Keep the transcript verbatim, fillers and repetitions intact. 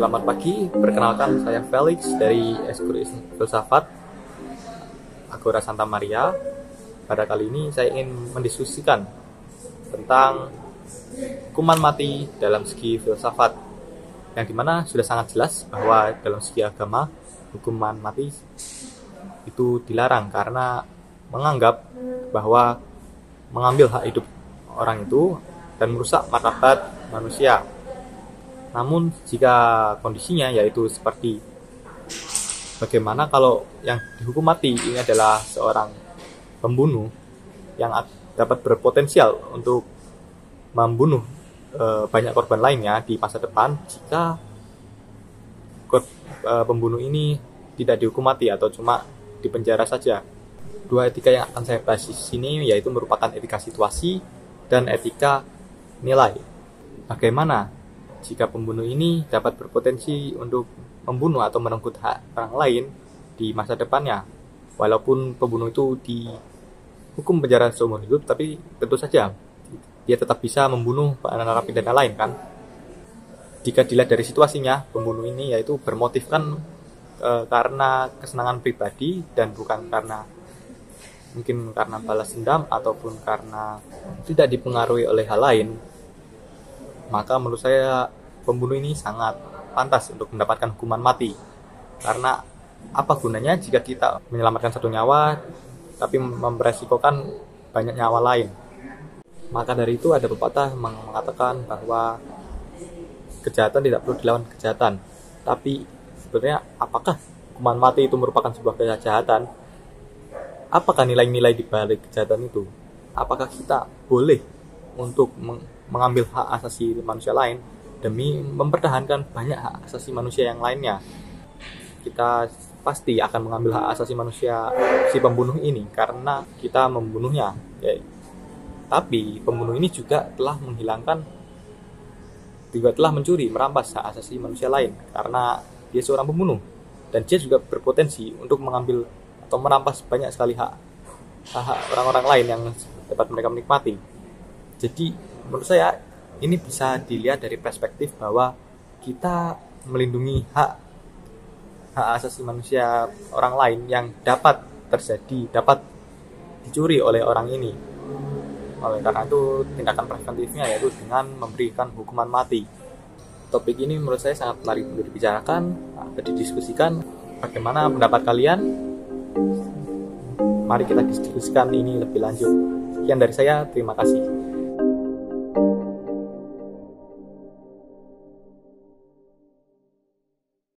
Selamat pagi, perkenalkan saya Felix dari Eskul Filsafat Agora Santa Maria. Pada kali ini saya ingin mendiskusikan tentang hukuman mati dalam segi filsafat, yang dimana sudah sangat jelas bahwa dalam segi agama hukuman mati itu dilarang karena menganggap bahwa mengambil hak hidup orang itu dan merusak martabat manusia. Namun jika kondisinya yaitu seperti bagaimana kalau yang dihukum mati ini adalah seorang pembunuh yang dapat berpotensial untuk membunuh e, banyak korban lainnya di masa depan, jika kor, e, pembunuh ini tidak dihukum mati atau cuma dipenjara saja. Dua etika yang akan saya bahas di sini yaitu merupakan etika situasi dan etika nilai. Bagaimana jika pembunuh ini dapat berpotensi untuk membunuh atau merenggut hak orang lain di masa depannya, walaupun pembunuh itu dihukum penjara seumur hidup, tapi tentu saja dia tetap bisa membunuh narapidana lain kan. Jika dilihat dari situasinya, pembunuh ini yaitu bermotifkan e, karena kesenangan pribadi dan bukan karena mungkin karena balas dendam ataupun karena tidak dipengaruhi oleh hal lain, maka menurut saya pembunuh ini sangat pantas untuk mendapatkan hukuman mati. Karena apa gunanya jika kita menyelamatkan satu nyawa tapi memberesikokan banyak nyawa lain? Maka dari itu ada pepatah mengatakan bahwa kejahatan tidak perlu dilawan kejahatan. Tapi sebenarnya apakah hukuman mati itu merupakan sebuah kejahatan? Apakah nilai-nilai di balik kejahatan itu? Apakah kita boleh untuk mengambil hak asasi manusia lain demi mempertahankan banyak hak asasi manusia yang lainnya? Kita pasti akan mengambil hak asasi manusia si pembunuh ini karena kita membunuhnya. Ya. Tapi pembunuh ini juga telah menghilangkan, juga telah mencuri, merampas hak asasi manusia lain karena dia seorang pembunuh, dan dia juga berpotensi untuk mengambil atau merampas banyak sekali hak hak orang-orang lain yang dapat mereka menikmati. Jadi menurut saya ini bisa dilihat dari perspektif bahwa kita melindungi hak hak asasi manusia orang lain yang dapat terjadi, dapat dicuri oleh orang ini. Oleh karena itu tindakan preventifnya yaitu dengan memberikan hukuman mati. Topik ini menurut saya sangat menarik untuk dibicarakan, atau didiskusikan. Bagaimana pendapat kalian? Mari kita diskusikan ini lebih lanjut. Sekian dari saya, terima kasih.